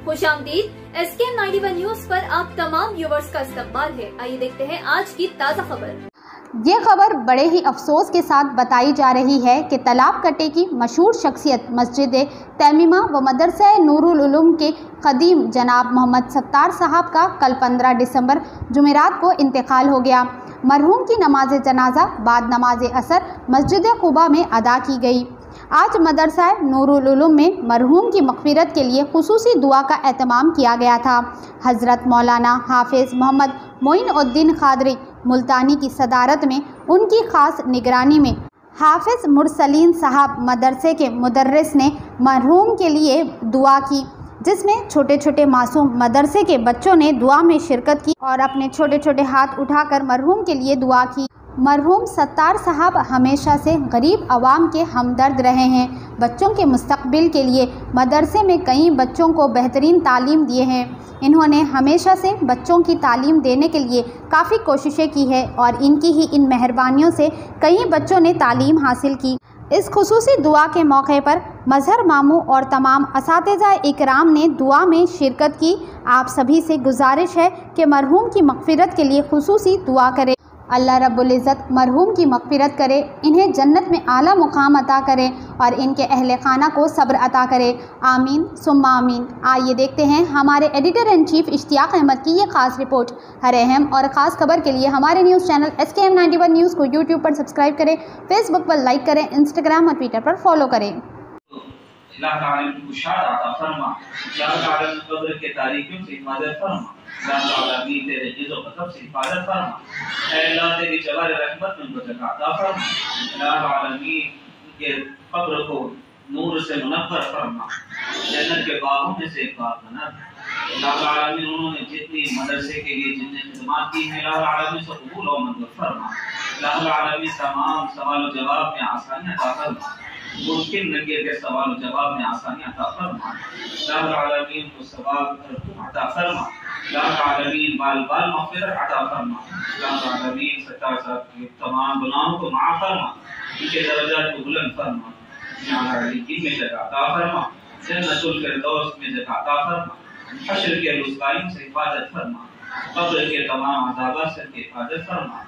खुशामदीद SKM 91 news पर आप तमाम व्यूवर्स का इस्तकबाल है। आइए देखते हैं आज की ताज़ा खबर। ये खबर बड़े ही अफसोस के साथ बताई जा रही है कि तालाब कट्टे की मशहूर शख्सियत मस्जिद तैमीमा व मदरसा नूरुल उलूम के क़दीम जनाब मोहम्मद सत्तार साहब का कल 15 दिसंबर जुमेरात को इंतकाल हो गया। मरहूम की नमाज जनाजा बाद नमाज असर मस्जिद कुबा में अदा की गई। आज मदरसा नूरुल उलूम में मरहूम की मग़फ़िरत के लिए खुसूसी दुआ का एहतमाम किया गया था। हज़रत मौलाना हाफिज़ मोहम्मद मोइनुद्दीन क़ादरी मुल्तानी की सदारत में उनकी ख़ास निगरानी में हाफिज़ मुरसलीन साहब मदरसे के मुदर्रिस ने मरहूम के लिए दुआ की, जिसमें छोटे छोटे मासूम मदरसे के बच्चों ने दुआ में शिरकत की और अपने छोटे छोटे हाथ उठाकर मरहूम के लिए दुआ की। मरहूम सत्तार साहब हमेशा से गरीब आवाम के हमदर्द रहे हैं। बच्चों के मुस्तकबिल के लिए मदरसे में कई बच्चों को बेहतरीन तालीम दिए हैं। इन्होंने हमेशा से बच्चों की तालीम देने के लिए काफ़ी कोशिशें की है और इनकी ही इन मेहरबानियों से कई बच्चों ने तालीम हासिल की। इस खुसूसी दुआ के मौके पर मजहर मामू और तमाम असातिज़ा इकराम ने दुआ में शिरकत की। आप सभी से गुजारिश है कि मरहूम की मग़फ़िरत के लिए खुसूसी दुआ करें। अल्लाह रब्बुल इज़्ज़त मरहूम की मग़फ़िरत करे, इन्हें जन्नत में आला मुकाम अता करे और इनके अहले खाना को सब्र अता करे। आमीन सुम्मा आमीन। आइए देखते हैं हमारे editor in chief Ishtiaq Ahmed की ये खास रिपोर्ट। हर अहम और ख़ास खबर के लिए हमारे न्यूज़ चैनल SKM 91 न्यूज़ को यूट्यूब पर सब्सक्राइब करें, फेसबुक पर लाइक करें, इंस्टाग्राम और ट्विटर पर फॉलो करें। अल्लाह ताला की खुशाद अता फरमा, अल्लाह ताला की कब्र के तारीकियों से हिफाजत फरमा, अल्लाह ताला की तेरे इज़्ज़ो गज़ब से हिफाजत फरमा, ऐ अल्लाह तेरी जवार रहमत में उनको जगह अता फरमा, अल्लाह आलमीन के कब्र को नूर से मुनव्वर फरमा, जन्नत के बागों में से एक बाग बना दे। अल्लाह आलमीन उन्होंने जितनी मदरसे के लिए जितनी खिदमत की है अल्लाह आलमीन से कबूल और मंजूर फरमा, अल्लाह आलमीन तमाम सवाल और जवाब में आसानियां अता फरमा, मुश्किल लगे के सवाल और जवाब में आसानी अता फरमा, अल्लाह आलमीन को सवाब अता फरमा, अल्लाह आलमीन बाल बाल मग़फ़िरत अता फरमा, अल्लाह आलमीन सत्तार साहब के तमाम गुनाहों को माफ़ फरमा, उनके दर्जात को बुलंद फरमा, जन्नत में जगह अता फरमा, जन्नतुल फ़िरदौस में जगह अता फरमा, हश्र के रुसवाई से हिफाजत फरमा, कब्र के तमाम अज़ाबात से हिफाजत फरमा,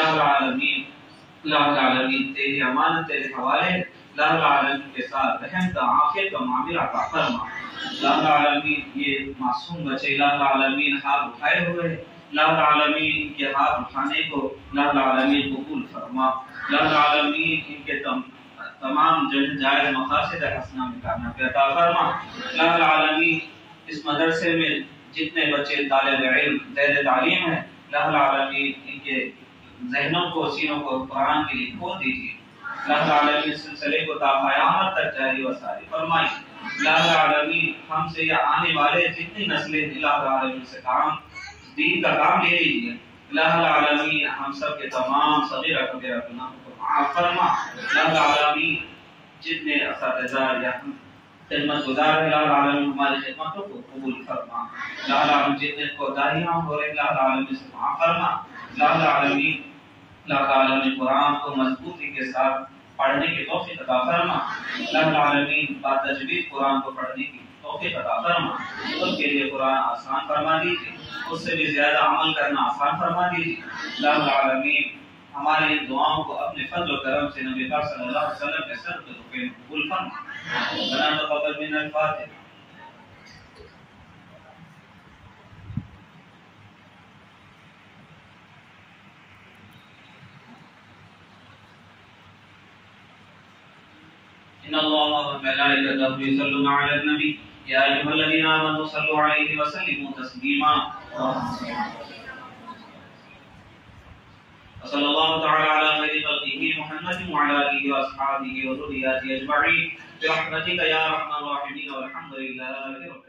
अल्लाह आलमीन तेरी अमानत तेरे हवाले, अल्लाह आलमीन के साथ रहम का आफियत का मामला अता फरमा, अल्लाह आलमीन ये मासूम बच्चे अल्लाह आलमीन हाथ उठाए हुए हैं, अल्लाह आलमीन के हाथ उठाने को अल्लाह आलमीन कबूल फरमा, अल्लाह आलमीन इनके तमाम जायज़ मक़ासिद हसना में कामयाबी अता फरमा, अल्लाह आलमीन इस मदरसे में जितने बच्चे तालिब इल्म ज़ैद तालीम है अल्लाह आलमीन इनके ज़हनों को सीनों को कुरान के लिए खोल दीजिए, अल्लाह आलमीन सिलसिले को ता क़यामत तक जारी व सारी फरमाई, अल्लाह आलमीन हमसे या आने वाले जितनी नस्लें अल्लाह आलमीन से काम दीन का काम ले लीजिए, अल्लाह आलमीन हम सब के तमाम सगीरा कबीरा गुनाहों को माफ़ फरमा, अल्लाह आलमीन जितने असातिज़ा या खिदमत गुजार अल्लाह आलमीन हमारी खिदमतों को कबूल फरमा, अल्लाह आलमीन जितने कोताहियां हो रही अल्लाह आलमीन से माफ़ फरमा, अल्लाह आलमीन कुरान को मजबूती के साथ पढ़ने की तौफीक अता फरमा, अल्लाह आलमीन बातजवीज़ कुरान को पढ़ने की तौफीक अता फरमा, उसके लिए कुरान आसान फरमा दीजिए, उससे भी ज़्यादा अमल करना आसान फरमा दीजिए, अल्लाह आलमीन हमारी इन दुआओं को अपने फज़ल और करम से नबी पाक सल्लल्लाहु अलैहि वसल्लम के सदक़े में कबूल फरमा। रब्बना तक़ब्बल मिन्ना अल-फ़ातिहा। इन्नल्लाहा व मलाइकतहु युसल्लूना अलन नबी या अय्युहल्लज़ीना आमनू सल्लू अलैहि व सल्लिमू तस्लीमा। सल्लल्लाहु तआला अला खैरि खल्क़िही मुहम्मदिन व अला आलिहि व अस्हाबिही व ज़ुर्रिय्यतिही अजमईन बिरहमतिका या अरहमर राहिमीन वल्हम्दुलिल्लाहि रब्बिल